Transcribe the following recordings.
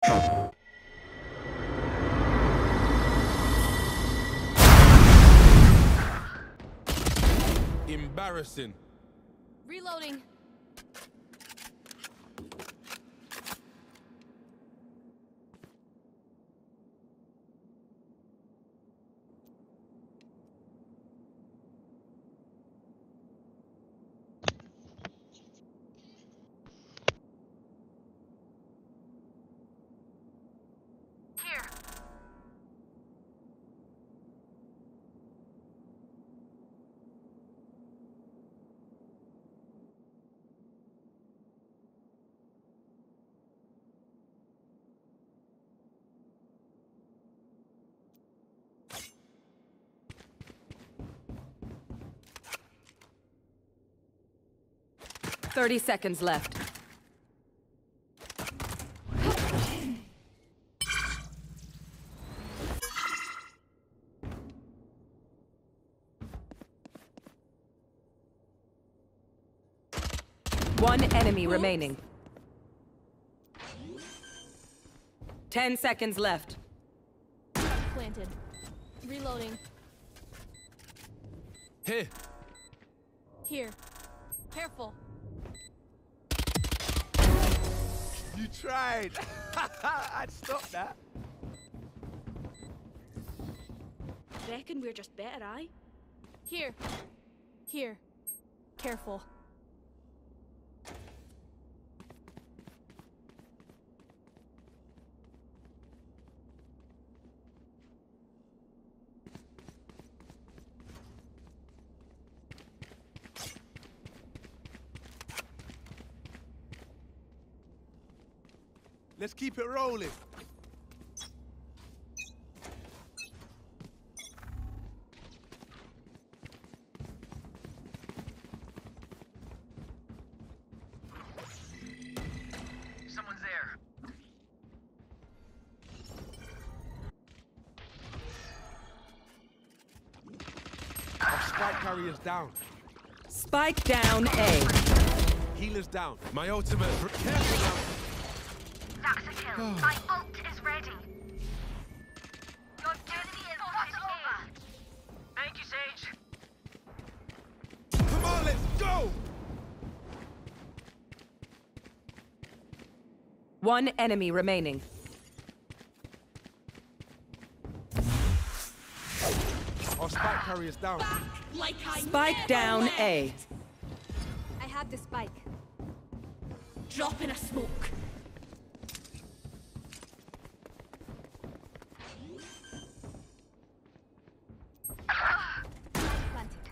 Embarrassing. Reloading. Here. Thirty seconds left. One enemy remaining. 10 seconds left. Planted. Reloading. Here. Here. Careful. You tried. I'd stop that. Reckon we're just better, aye? Here. Here. Careful. Let's keep it rolling. Someone's there. Our spike carrier's down. Spike down A. Healer's down. My ultimate. Careful now. That's a kill. My ult is ready. Your duty is not over. Thank you, Sage. Come on, let's go. One enemy remaining. Our spike carrier's down. Like I Spike never down left. A. I have the spike. Drop in a smoke. Planted.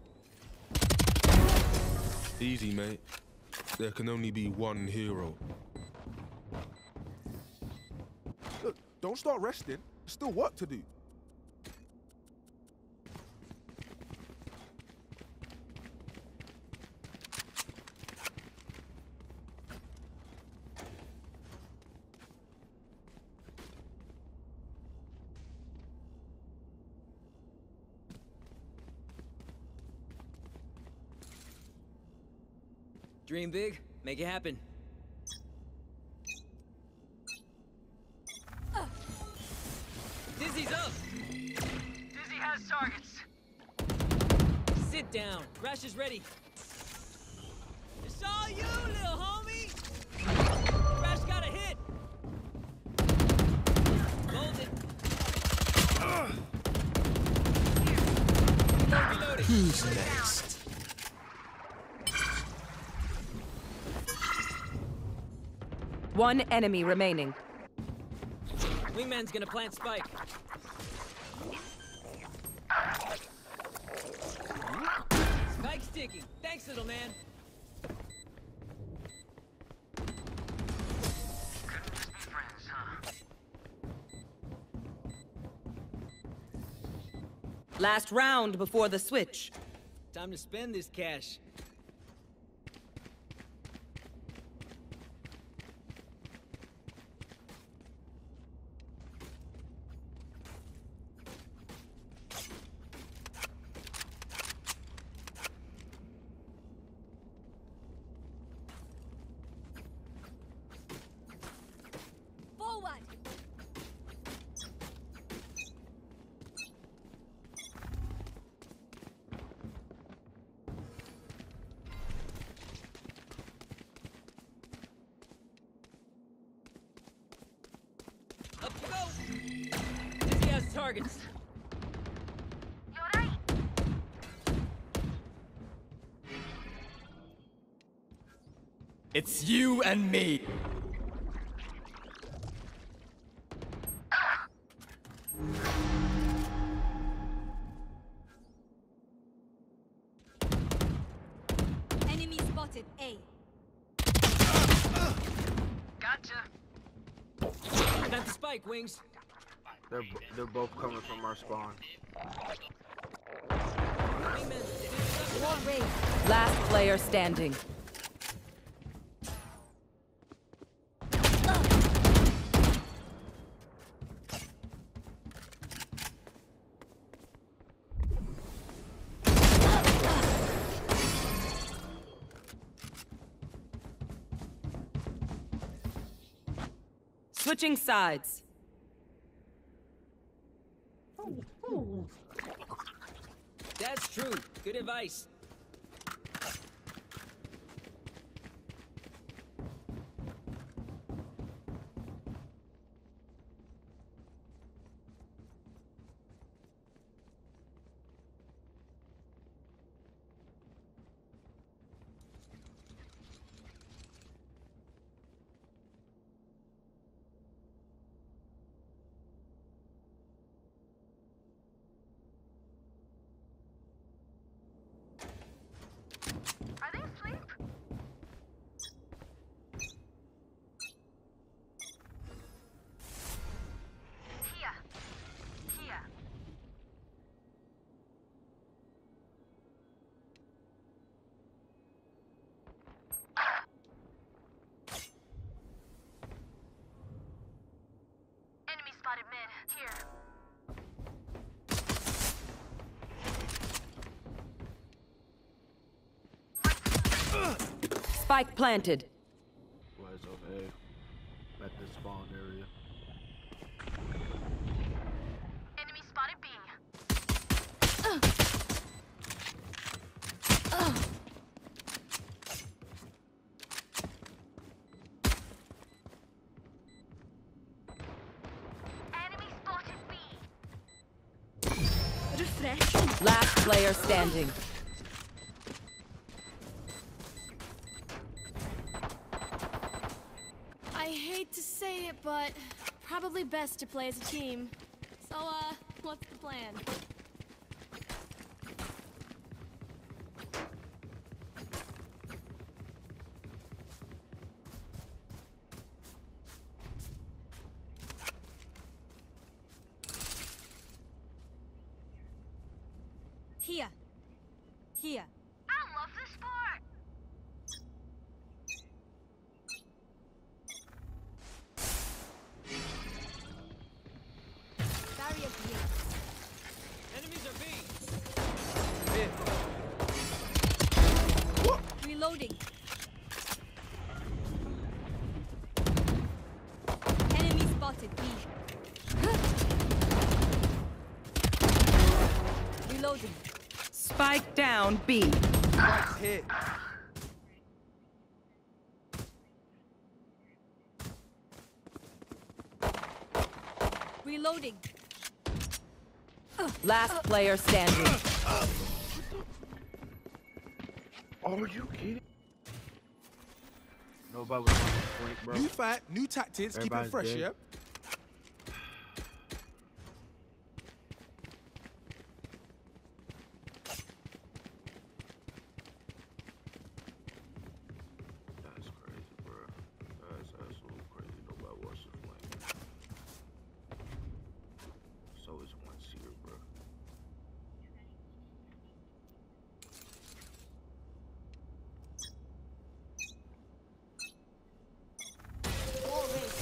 Easy, mate. There can only be one hero. Look, don't start resting. There's still work to do. Dream big, make it happen. Dizzy's up! Dizzy has targets. Sit down. Crash is ready. It's all you, little homie! Crash got a hit! Hold it. Reloading. Who's next? One enemy remaining. Wingman's gonna plant spike. Spike's ticking. Thanks, little man. Couldn't just be friends, huh? Last round before the switch. Time to spend this cash. targets. You're right. It's you and me. Enemy spotted. A. Gotcha. Got the spike, Wings. They're both coming from our spawn. Wall raised. Last player standing. Switching sides. That's true. Good advice. Are they asleep? Here. Here. Enemy spotted mid. Here. Spike planted. Was on A at the spawn area. Enemy spotted B. Enemy spotted B. Refresh. Last player standing. I hate to say it, but probably best to play as a team. So, what's the plan? Here. Here. I love this sport. Barrier here. Enemies are B. Reloading. Enemy spotted B. Reloading. Spike down B. Spike's hit. Reloading. Last player standing. Oh, you kidding? Nobody was on the point, bro. New fight, new tactics, keep it Everybody's fresh, dead. yeah? That's crazy, bro. That's absolutely crazy. Nobody wants to flame. So it's one seer, bro. Wall raised.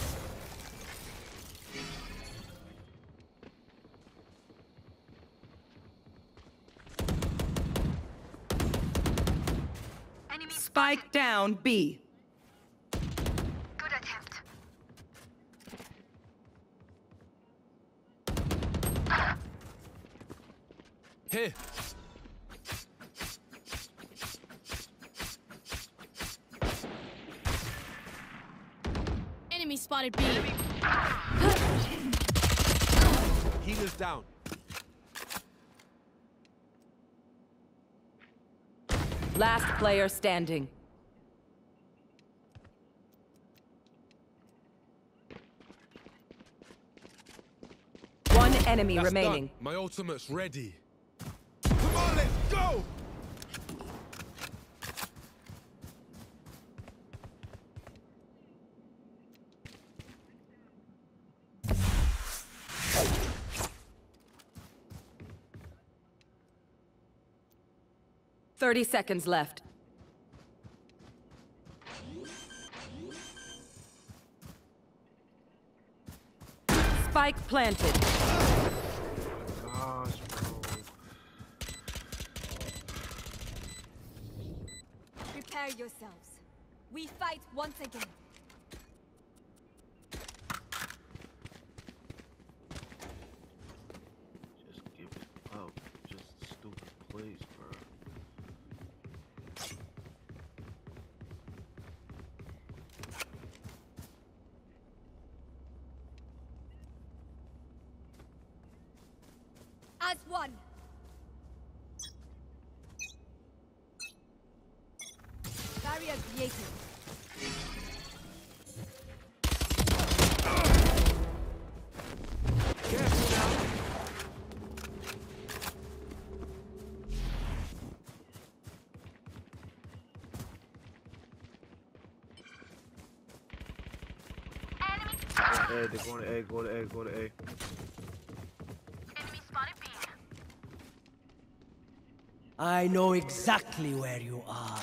Enemy Spike down B. good attempt. Here. Enemy spotted B. Healer's down. Last player standing. One enemy That's remaining. done. My ultimate's ready. Come on, let's go! Thirty seconds left. Spike planted. Gosh, bro. Prepare yourselves. We fight once again. Just give it up. Just stupid plays, bro. As one. Barrier created. They're going to A, go to A, go to A. Enemy spotted B. I know exactly where you are.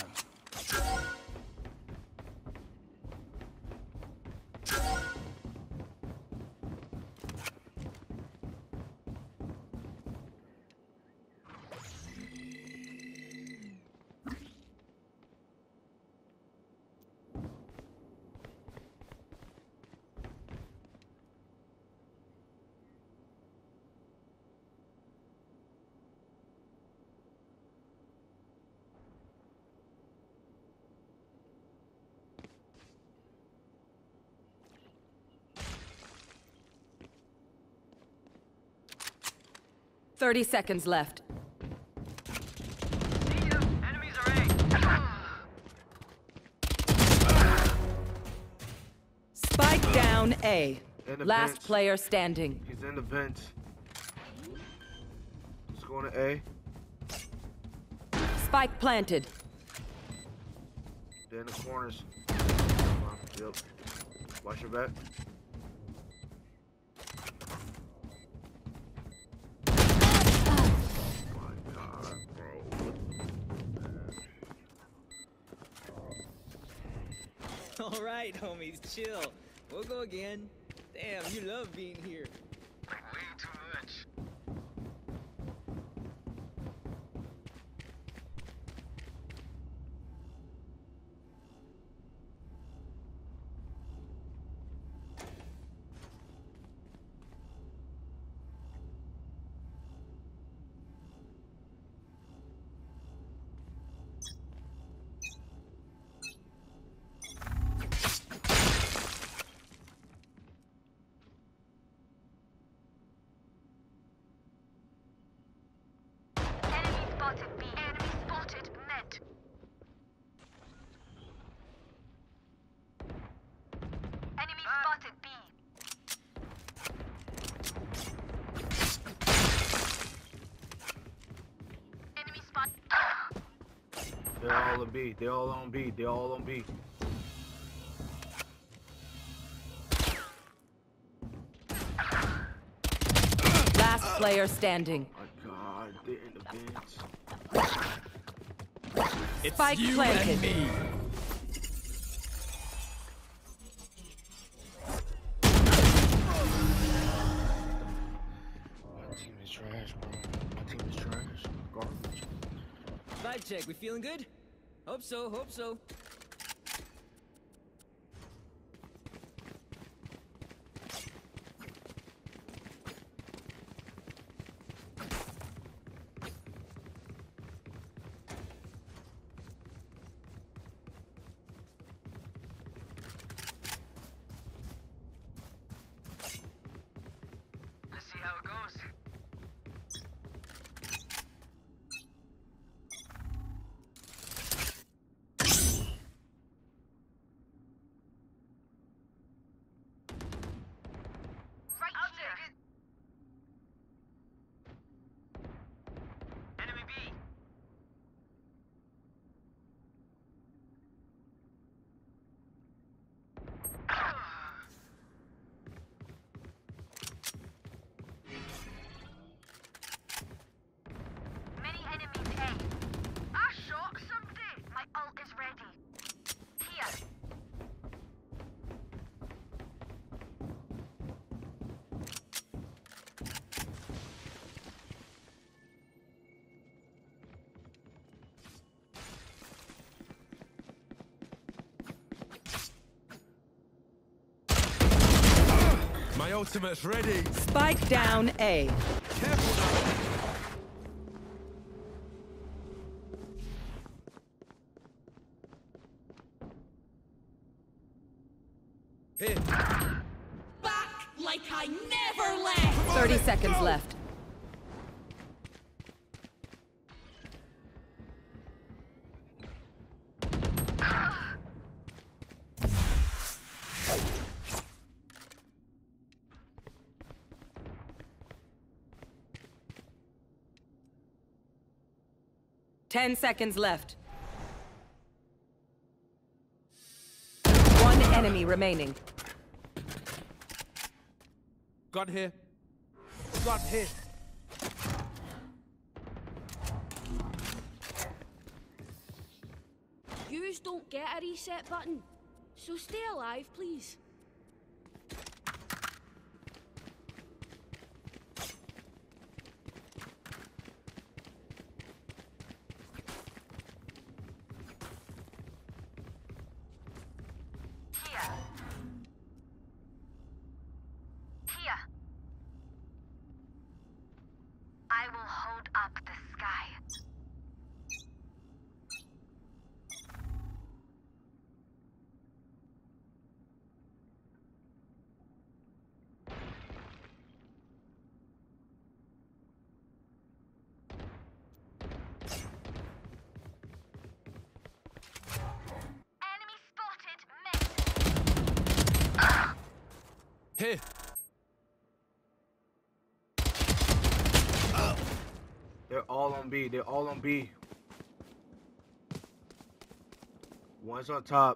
Thirty seconds left. See ya. Enemies are A. Spike down A. In the Last bench. player standing. He's in the vent. He's going to A. Spike planted. They're in the corners. Yep. Watch your back. My God, bro. All right, homies, chill. We'll go again. Damn, you love being here. Like way too much. Enemy spotted B. Enemy spotted mid. Enemy spotted B. Enemy spot. They're all on B. They're all on B. They're all on B. Last player standing. My God, they're in the vents. It's Spike you planted. and me. My team is trash, bro. My team is trash. Garbage. Vibe check, we feeling good? Hope so, hope so. Let's see how My ultimate's ready. Spike down A. Careful now. Here. Back like I never left! 30 seconds left. Ten seconds left. One enemy remaining. Gun here. Gun here. Yous don't get a reset button, so stay alive, please. Here. Here. I will hold up the sky. Enemy spotted mid. Here. They're all on B. They're all on B. One's on top.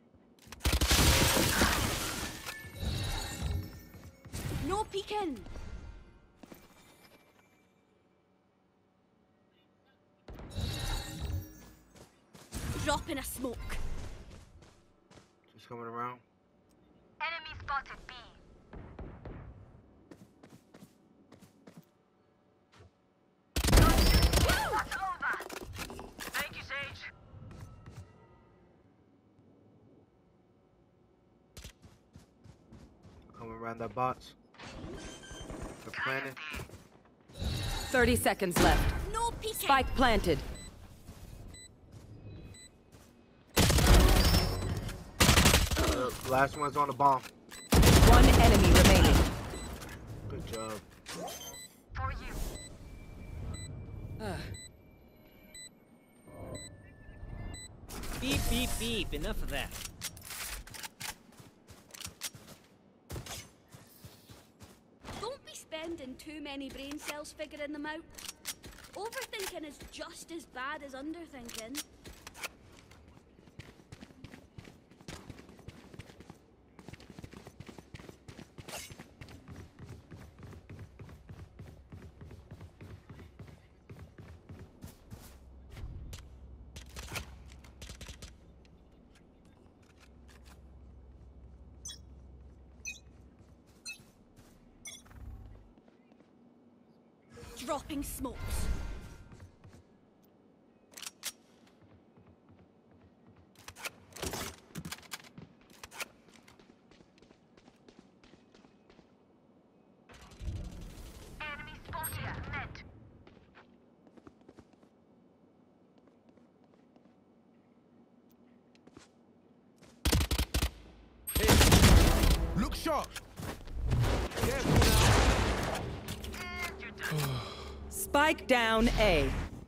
No peeking! Dropping a smoke. Just coming around. Enemy spotted B. That's over. Thank you, Sage. Coming around that box. They're planning. 30 seconds left. No peeking! Spike planted. Last one's on the bomb. One enemy remaining. Good job. For you. Beep, beep, beep. Enough of that. Don't be spending too many brain cells figuring them out. Overthinking is just as bad as underthinking. Dropping smokes. Enemy spotted mid. Look sharp. Careful now. Spike down A.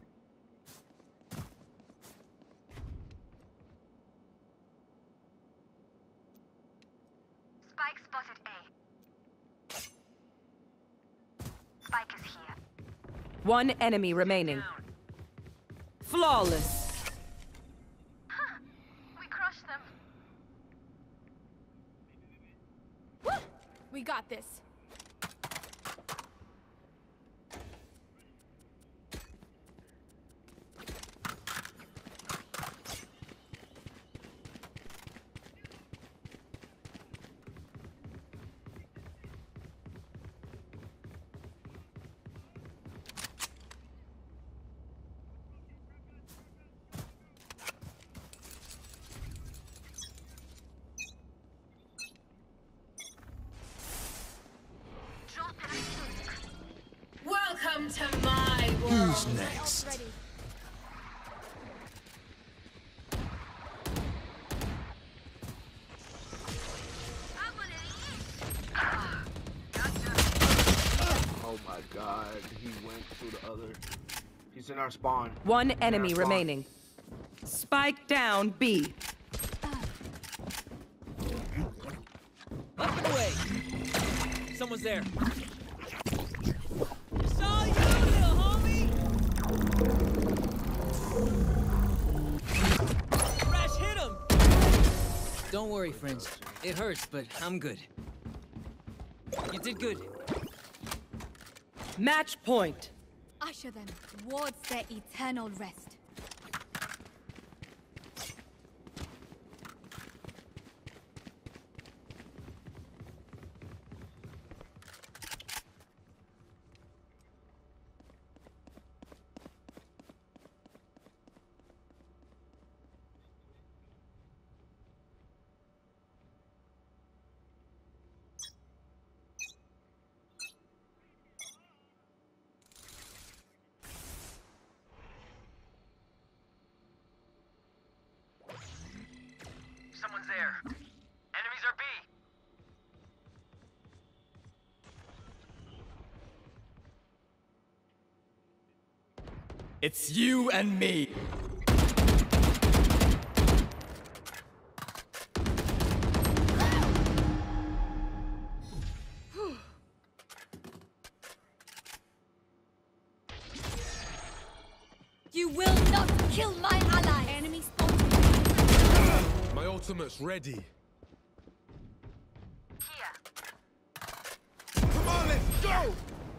Spike spotted A. Spike is here. One enemy remaining. Flawless. We crushed them. We got this. Welcome to my world. Who's next? Ready. Oh my god, he went to the other. He's in our spawn. One He's in our enemy spawn. remaining. Spike down B. Up and away. Someone's there. Saw you, little homie. Crash hit him. Don't worry, friends. It hurts, but I'm good. You did good. Match point. Usher them towards their eternal rest. Someone's there. Enemies are B. It's you and me. You will not kill my ally. Enemy spotted. My ultimate's ready. Here. Come on, let's go!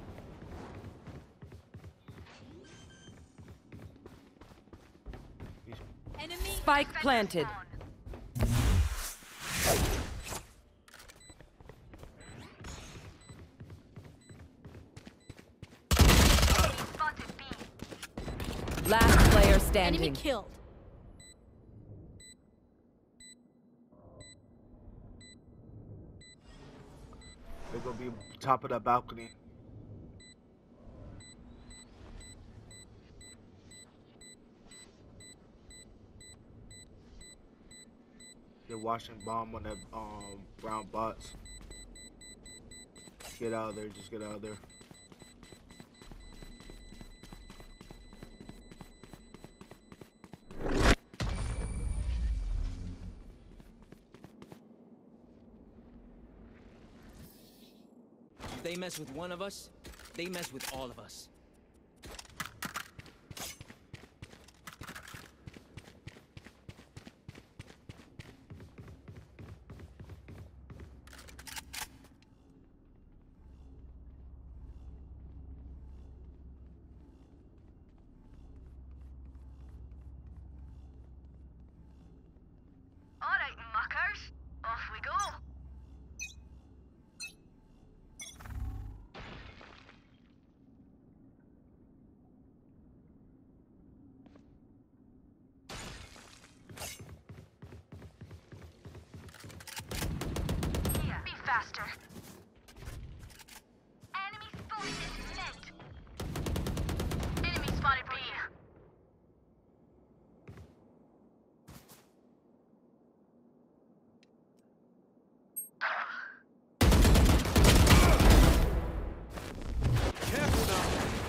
Enemy. Spike planted. Spotted B. Last player Enemy standing. killed. They're gonna be top of that balcony. They're watching bomb on that brown bots. Get out of there, just get out of there. If they mess with one of us, they mess with all of us. Alright, muckers. Off we go. Here, be faster. Enemy spotted mid. Enemy spotted B. Careful now.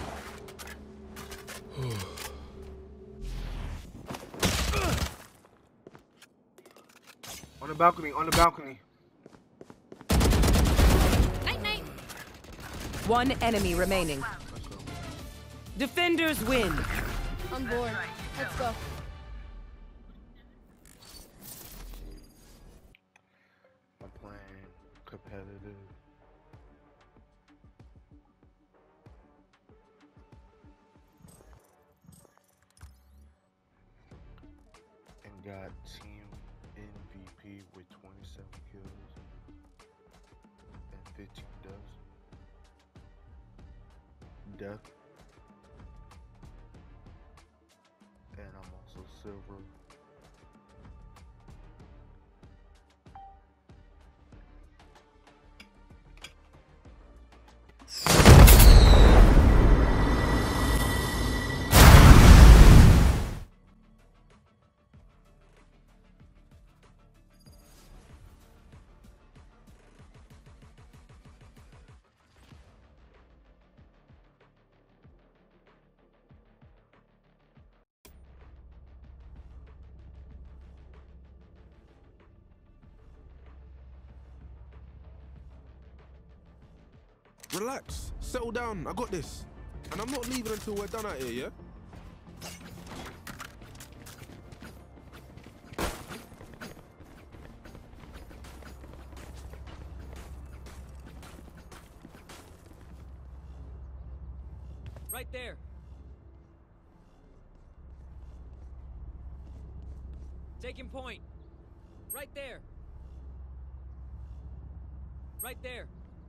On the balcony, on the balcony. Night night. One enemy remaining. Let's go. Defenders win. On board. Let's go. I'm playing competitive. And got team MVP with 27 kills and 15 death. And I'm also silver. Relax. Settle down. I got this. And I'm not leaving until we're done out here, yeah? Right there. Taking point. Right there. Right there.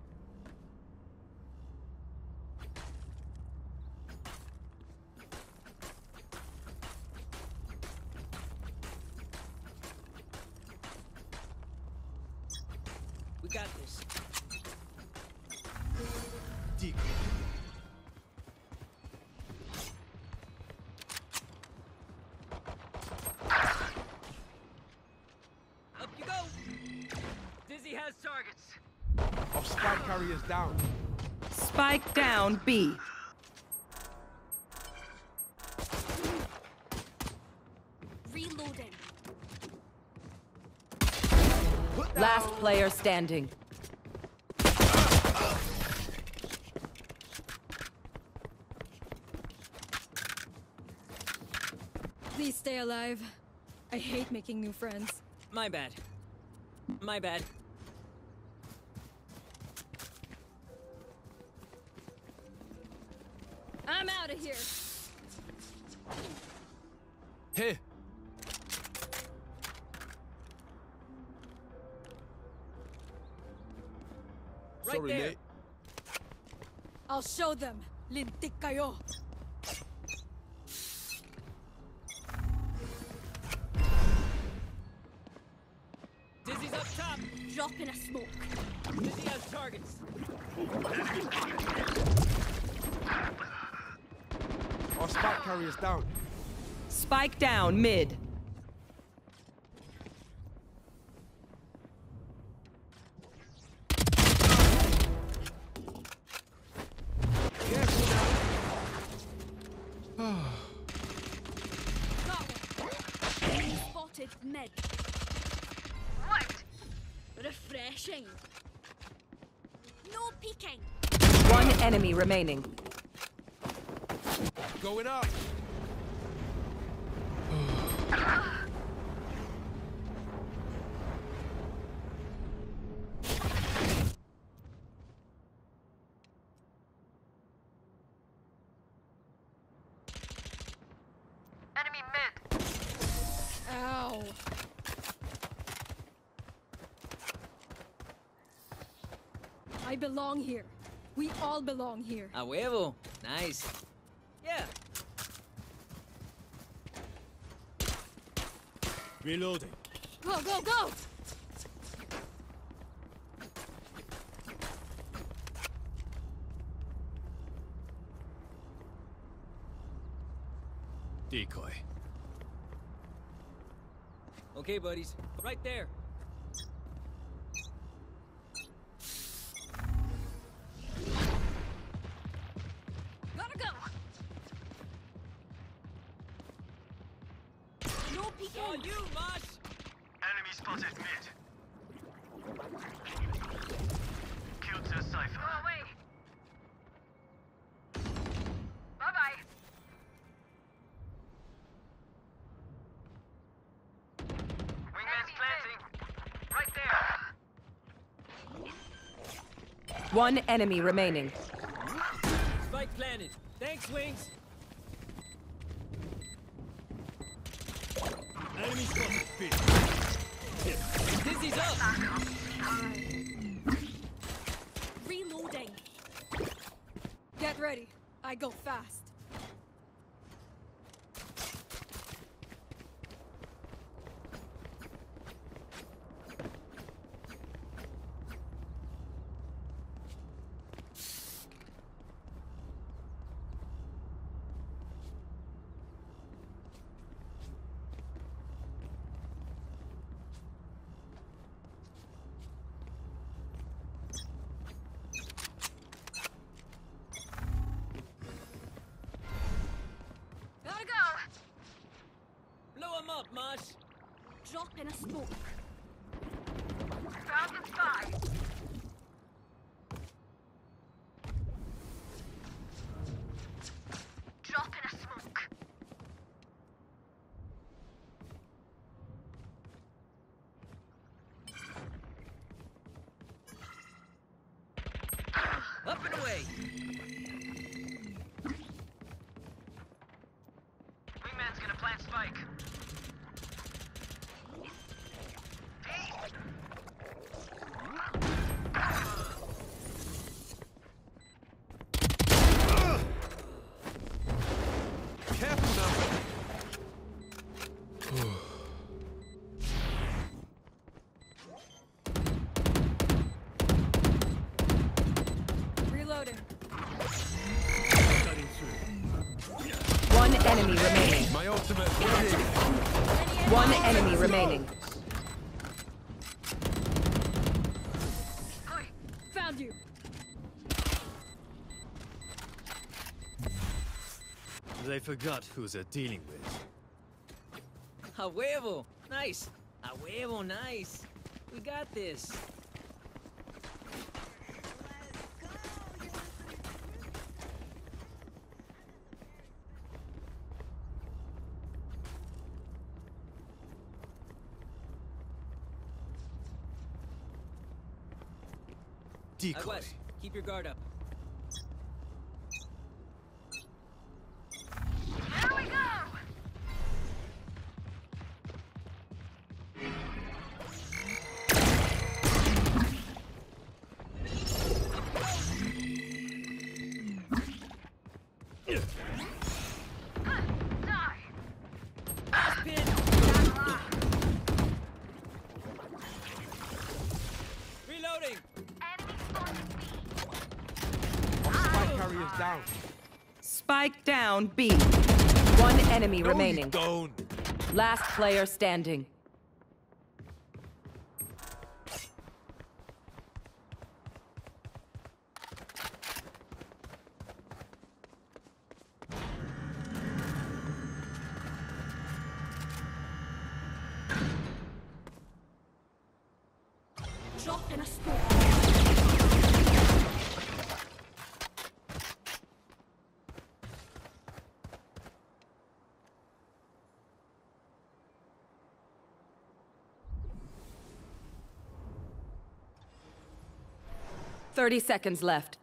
We got this. Decoy. Up you go. Dizzy has targets. Our spike carrier's down. Spike down B. Reloading. Last player standing. Please stay alive. I hate making new friends. My bad. My bad. I'm out of here. Here. Right Sorry, there. mate. I'll show them. Lintik kayo. Dizzy's up top. Dropping a smoke. Dizzy has targets. Our spike carrier's down. Spike down mid. Spotted mid. What? Refreshing. No peeking. One enemy remaining. Going up. Enemy mid. Ow. I belong here. We all belong here. A huevo. Nice. Yeah. Reloading. Go, go, go! Decoy. Okay, buddies. Right there. Gotta go. No peeking. On you, Mosh. Enemy spotted mid. Killed to Cypher. Go away. Bye-bye. Wingman's planting. Right there. One enemy remaining. Spike planted. Thanks, Wings. Enemy spotted B. Dizzy's up. Reloading. Get ready. I go fast. Gotta go. Blow him up, Mosh. Dropping a smoke. Found the spy. Up and away. Wingman's gonna plant spike. Careful now. Reloading. Cutting through. One enemy remaining. My ultimate ready. One enemy remaining. Found you. They forgot who they're dealing with. A huevo. Nice. A huevo, nice. We got this. Decoy. West, keep your guard up. Here we go! Die! Pin. Reloading. Enemy spotted B. Spike carriers down. Spike down B. One enemy remaining. Don't. Last player standing. Drop in a smoke. 30 seconds left.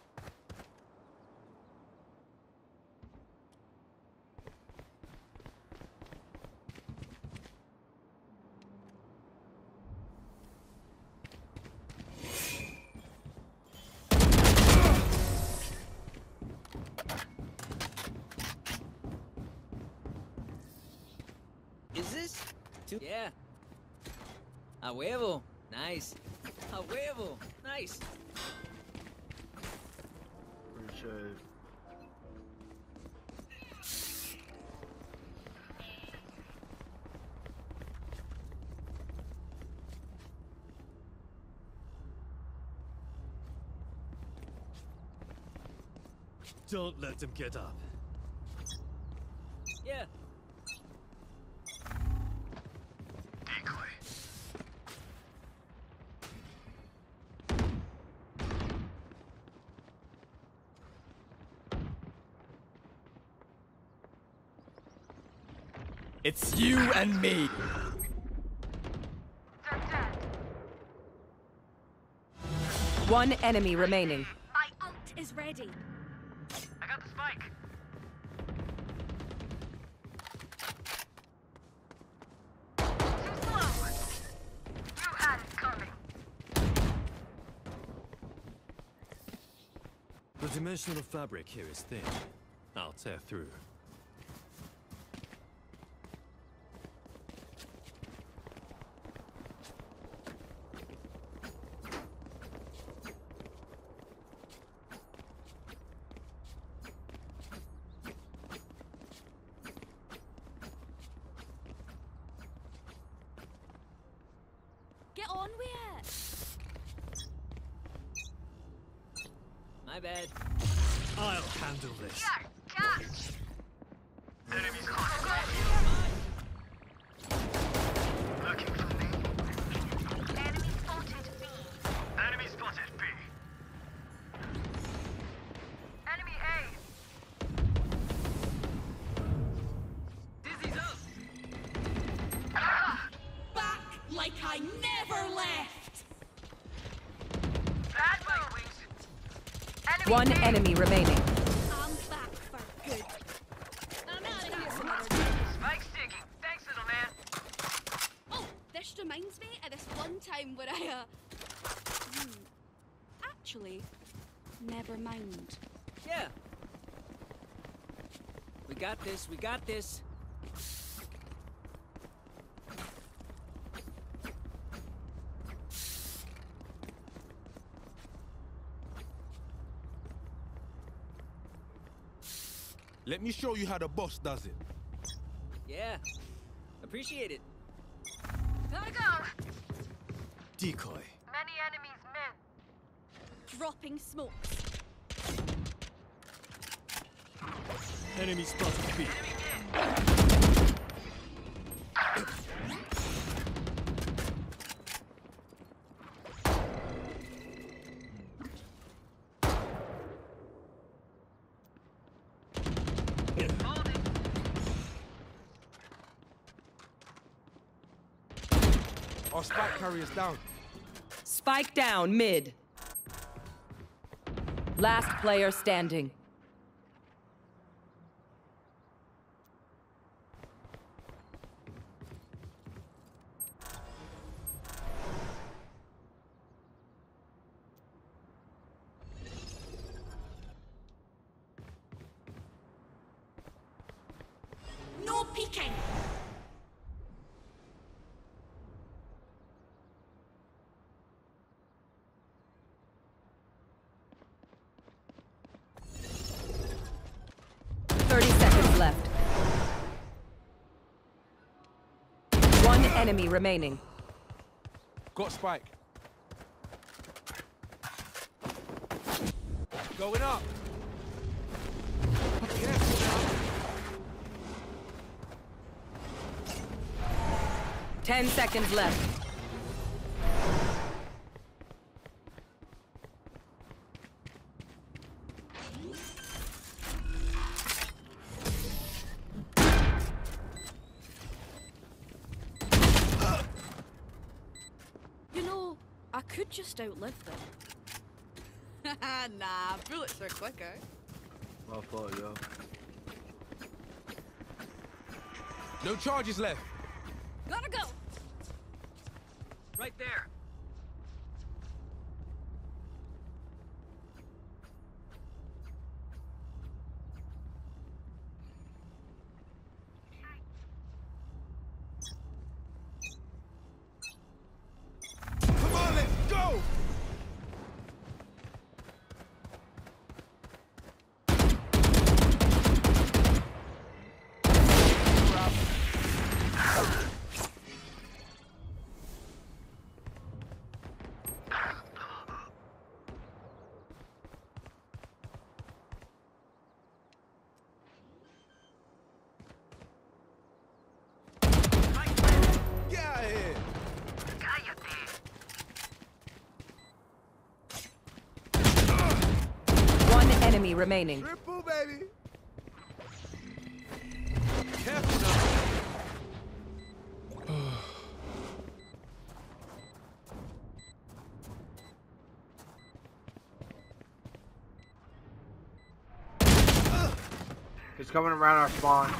Is this? Yeah. A huevo. Nice. A huevo. Nice. Appreciate. Don't let them get up. Yeah. Decoy. It's you and me. They're dead. One enemy remaining. My ult is ready. I got the spike. Too slow. You had it coming. The dimensional fabric here is thin. I'll tear through. Get on with it. My bad. I'll handle this. Yes, yes. Enemies close. Looking for me. Enemy spotted B. Enemy spotted B. Enemy A. Dizzy's up. Back like I never left. Bad move. One enemy remaining. I'm back for good. I'm out of here some other day. Spike's digging. Thanks, little man. Oh, this reminds me of this one time where I, actually, never mind. Yeah. We got this, we got this. Let me show you how the boss does it. Yeah. Appreciate it. Gotta go. Decoy. Many enemies mid. Dropping smokes. Enemy spotted B. Our spike carrier's down. Spike down mid. Last player standing. No peeking. Left. One enemy remaining. Got spike. Going up. Yes. 10 seconds left. I could just outlive them. Nah, bullets are quicker. My fault, yo. No charges left. Gotta go. Right there. Come on, let's go! Get out of here! One enemy remaining. Triple, baby! Careful now. He's coming around our spawn.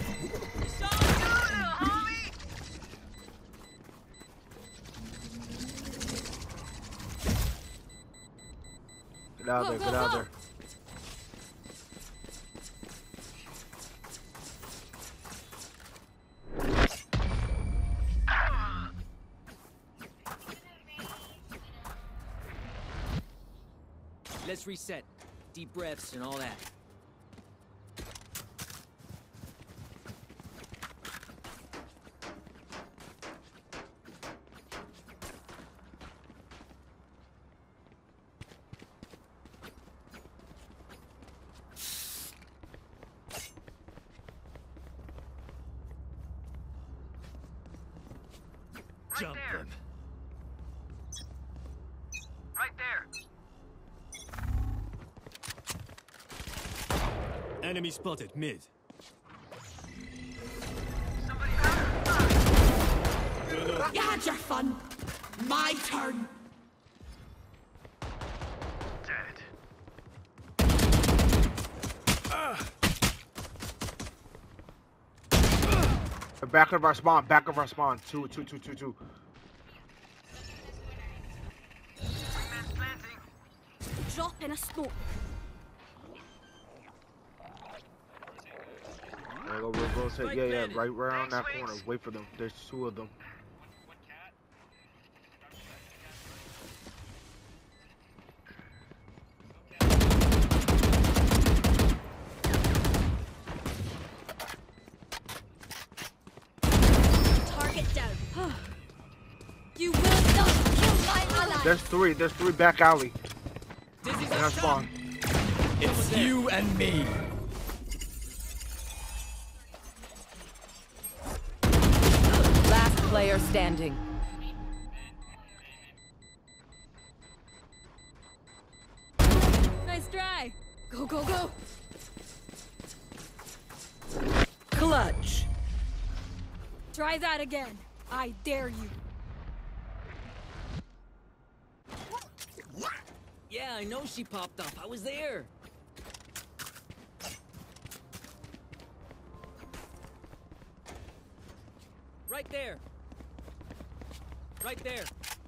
Get out there, get out there. Let's reset. Deep breaths and all that. Jump them. Right there. Enemy spotted mid. You had your fun. My turn. Dead. The back of our spawn. Back of our spawn. Two. Wingman's planting. Drop in a smoke. We'll rotate. Yeah, right around that corner. Wait for them. There's two of them. Target down. You will not kill my ally. There's three back alley. Dizzy's In our up top. spawn. It's you and me. Last player standing. Nice try. Go, go, go. Clutch. Try that again. I dare you. Yeah, I know she popped up. I was there. Right there. Right there.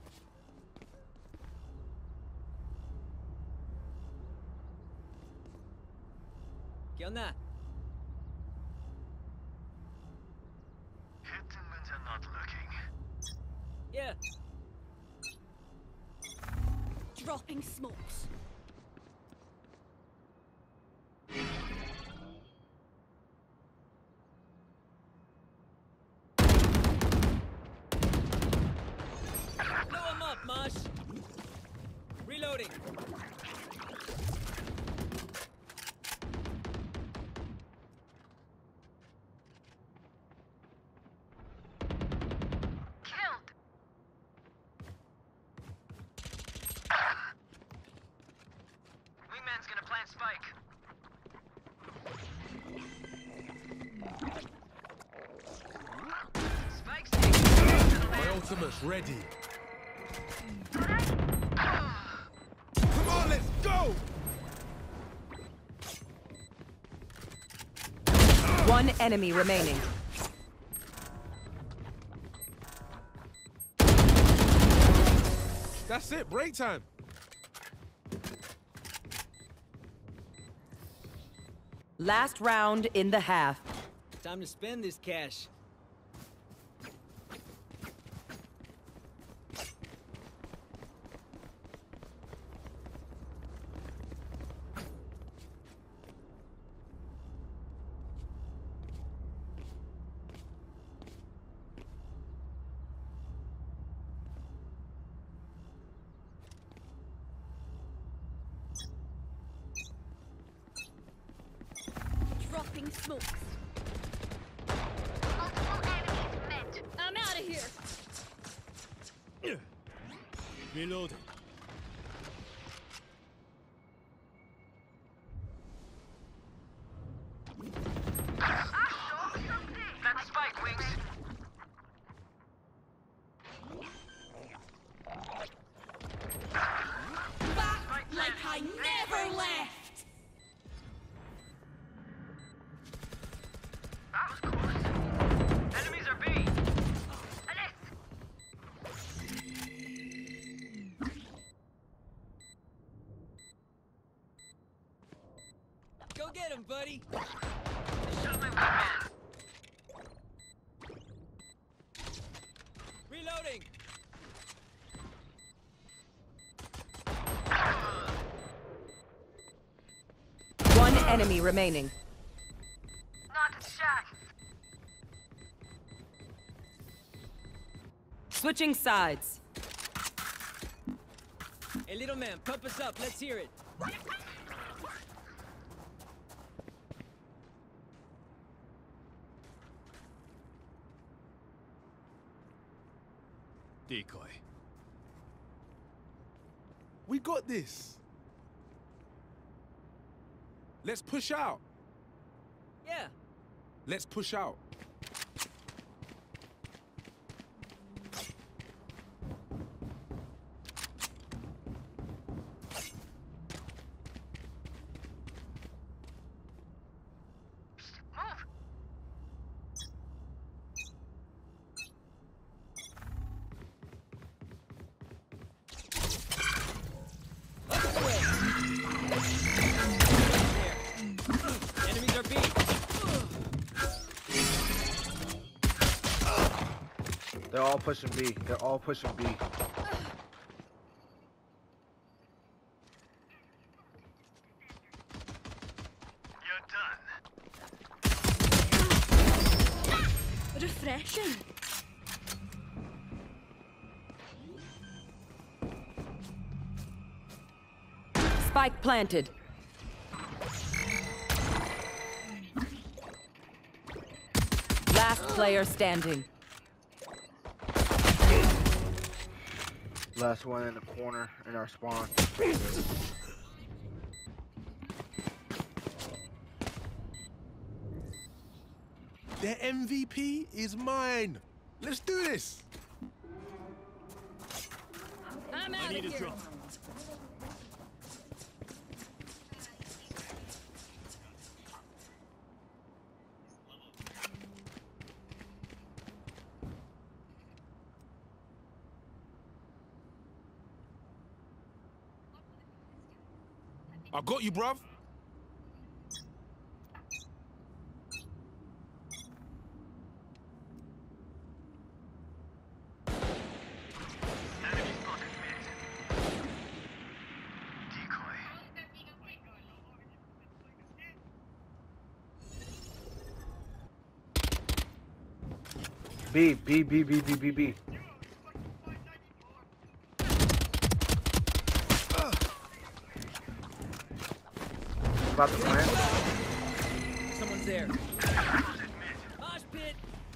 ¿Qué onda? Hitman's are not looking. Yeah. Dropping smokes. Blow him up, Mosh. Reloading. Killed. Wingman's gonna plant spike. Spike's taken. My ultimate's ready. Come on, let's go! One enemy remaining. That's it, break time. Last round in the half. Time to spend this cash. Dropping smokes. Multiple enemies mid. I'm out of here. Reloading. Plant spike, Wings. Back like I never left. That was close. Enemies are B. Go get him, buddy. Shot my wingman. Reloading. One enemy remaining. Not a shot. Switching sides. Hey, little man, pump us up. Let's hear it. Decoy. We got this. Let's push out. Yeah. Let's push out. Move. They're all pushing B. They're all pushing B. You're done. Refreshing. Spike planted. Last player standing. Last one in the corner in our spawn. Their MVP is mine. Let's do this. I'm out of here. I got you, bruv. Enemy spotted mid. Decoy. B, B, B, B, B, B, B. About to plant. Someone's there. Mosh pit.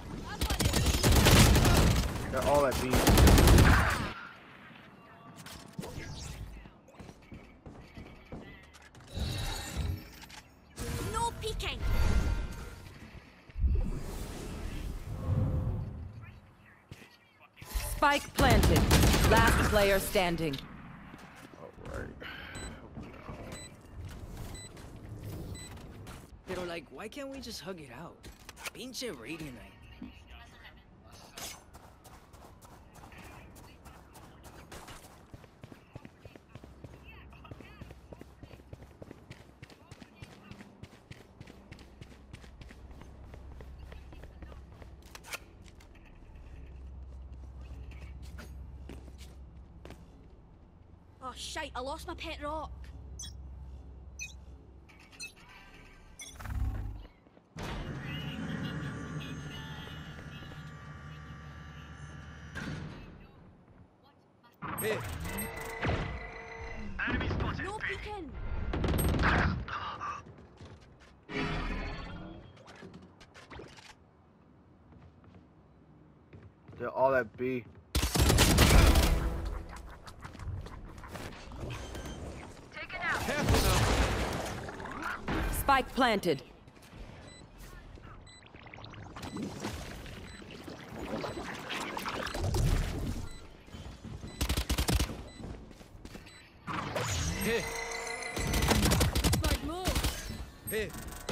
They're all at B. No peeking. Spike planted. Last player standing. Alright. Pero like, why can't we just hug it out? Pinche radio night. Oh shite, I lost my pet rock. Here. Enemy spotted No B. peeking. They're all at B. Taken out. Careful now. Spike planted. Here. Smart move. Here.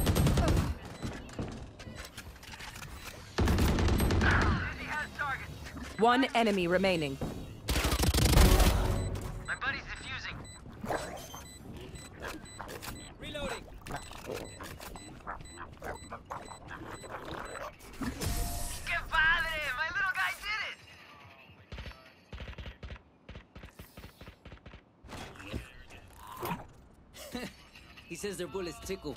He has targets. One enemy remaining. My buddy's defusing. Reloading. Que padre! My little guy did it! He says their bullets tickle.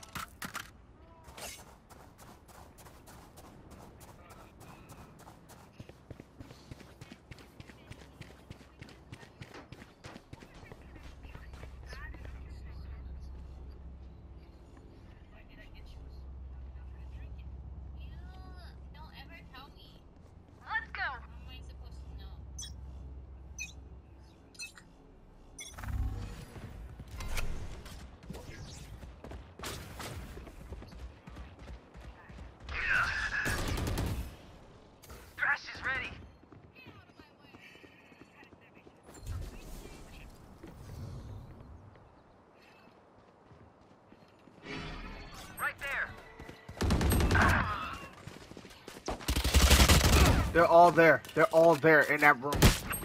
Let's go. How am I supposed to know? Crash is ready. Right there. They're all there. They're all there in that room.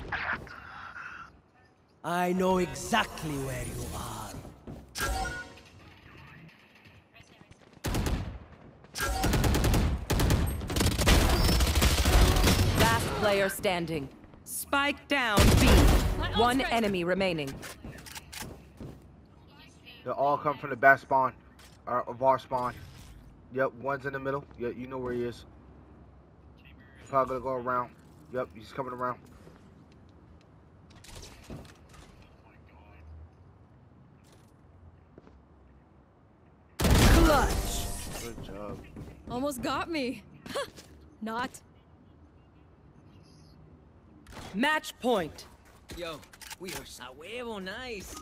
I know exactly where you are. player standing. Spike down B. One enemy remaining. They all come from the back spawn, or of our spawn. Yep, one's in the middle. Yep, you know where he is. Probably gonna go around. Yep, he's coming around. Clutch. Good job. Almost got me. Not. Match point. Yo, we are a huevo nice.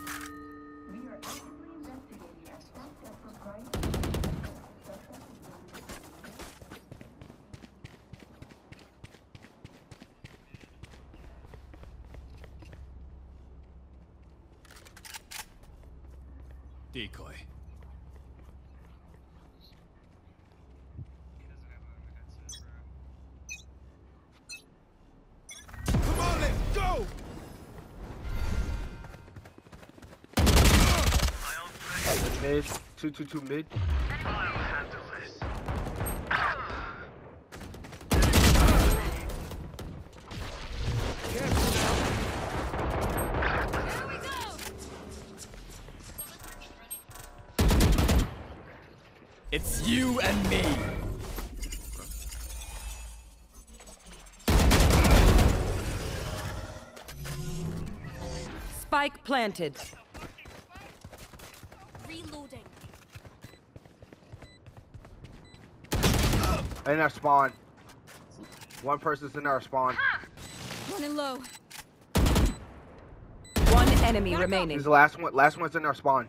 Decoy. Come on, let's go! Mid, 222 mid. I'll handle this. Here we go! It's you and me. Spike planted. Reloading. In our spawn. One person's in our spawn. Running low. One enemy remaining. He's the last one. Last one's in our spawn.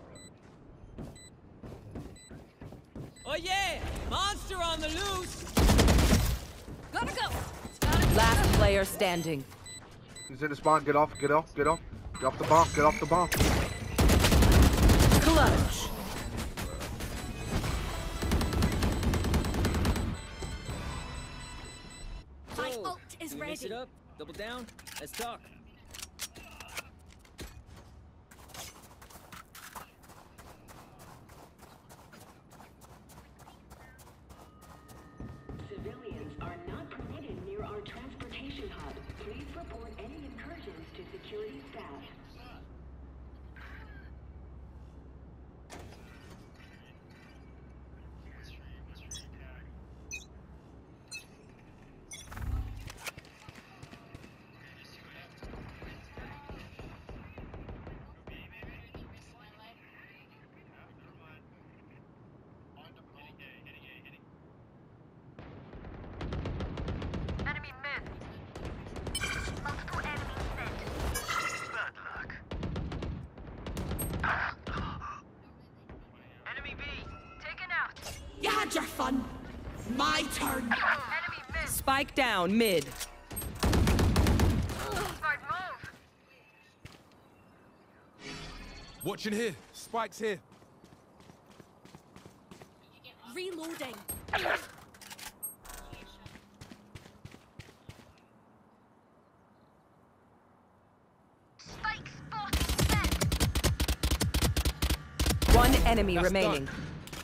Oh yeah, monster on the loose. Gotta go! Last player standing. He's in the spawn. Get off. Get off. Get off. Get off the bomb. Get off the bomb. Clutch. My So, ult is can we mix ready. it up? Double down? Let's talk. Civilians are not permitted near our transportation hub. Please report any incursions to security staff. Enemy mid. Multiple enemies mid. Bad luck. Enemy B, taken out. You had your fun. My turn. Enemy mid. Spike down mid. Smart move. Watching here. Spike's here. Reloading. Spike spotted mid. One enemy That's remaining. done.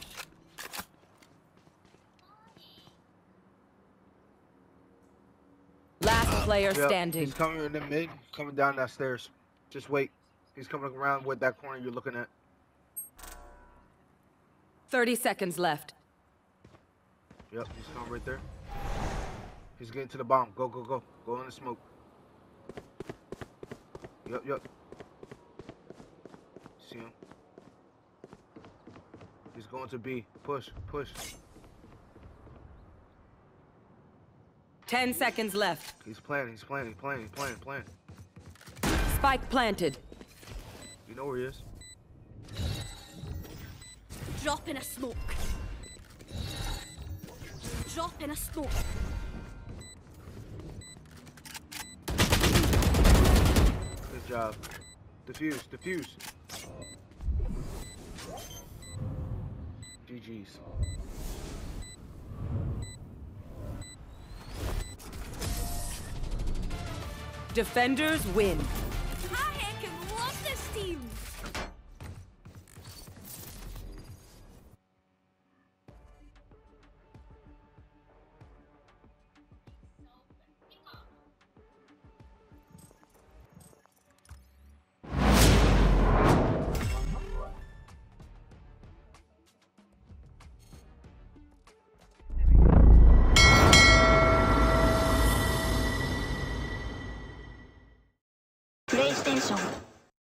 Last player Yep, standing. he's coming in the mid. Coming down that stairs. Just wait. He's coming around with that corner you're looking at. 30 seconds left. Yep, he's coming right there. He's getting to the bomb. Go, go, go. Go in the smoke. Yep, yep. See him? He's going to B. Push, push. 10 seconds left. He's planning, he's planning, planning, planning, planning. Spike planted. You know where he is. Drop in a smoke. Drop in a smoke. Good job. Defuse, defuse. GG's. Defenders win. I heckin' love this team! 英雄。